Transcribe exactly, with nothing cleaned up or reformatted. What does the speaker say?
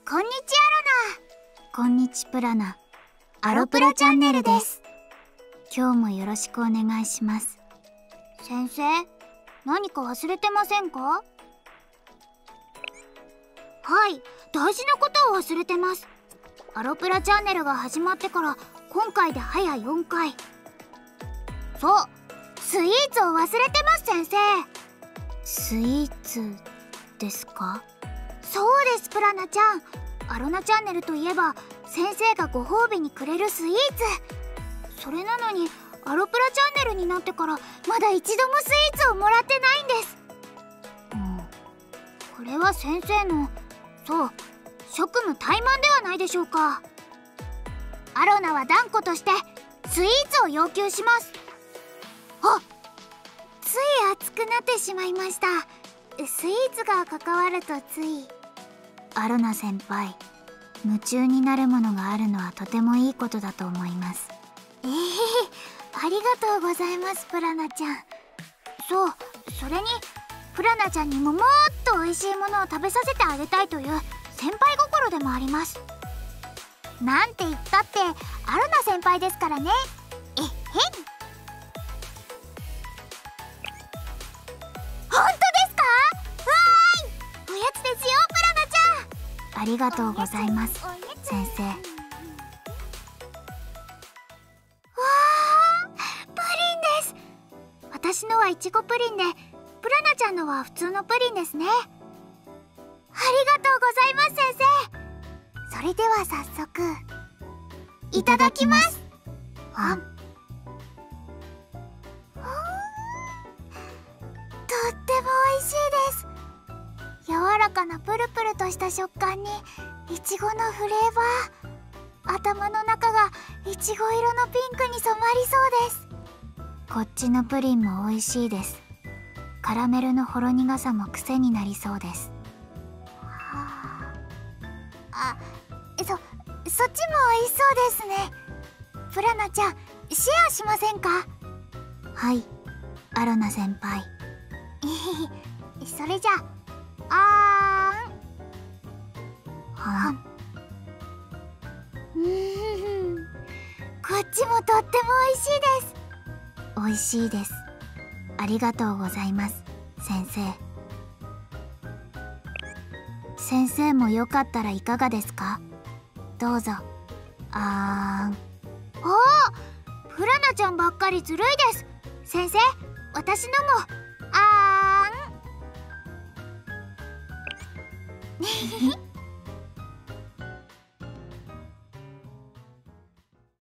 こんにちアロナ。こんにちプラナ。アロプラチャンネルです。今日もよろしくお願いします。先生、何か忘れてませんか？はい、大事なことを忘れてます。アロプラチャンネルが始まってから今回で早よんかい。そう、スイーツを忘れてます。先生、スイーツですか？そうです、プラナちゃん。アロナチャンネルといえば先生がご褒美にくれるスイーツ。それなのにアロプラチャンネルになってからまだ一度もスイーツをもらってないんです。うん、これは先生の、そう、職務怠慢ではないでしょうか。アロナは断固としてスイーツを要求します。あ、つい熱くなってしまいました。スイーツが関わるとつい。アロナ先輩、夢中になるものがあるのはとてもいいことだと思います。ええー、ありがとうございます、プラナちゃん。そう、それにプラナちゃんにももっと美味しいものを食べさせてあげたいという先輩心でもあります。なんて言ったってアロナ先輩ですからね。えっへん。本当ですか？わーい、おやつですよ、プラナちゃん。ありがとうございます、先生。わー、プリンです。私のはいちごプリンで、プラナちゃんのは普通のプリンですね。ありがとうございます、先生。それでは早速いただきます。あん、とっても美味しいです。柔らかなプルプルとした食感にいちごのフレーバー。頭の中がいちご色のピンクに染まりそうです。こっちのプリンも美味しいです。カラメルのほろ苦さも癖になりそうです。はあ、あ、そ、そっちも美味しそうですね。プラナちゃん、シェアしませんか？はい、アロナ先輩。それじゃあ、あーん。はん。うーん、こっちもとっても美味しいです。美味しいです。ありがとうございます、先生。先生もよかったらいかがですか？どうぞ。あーん。おー、プラナちゃんばっかりずるいです。先生、私のもあーん。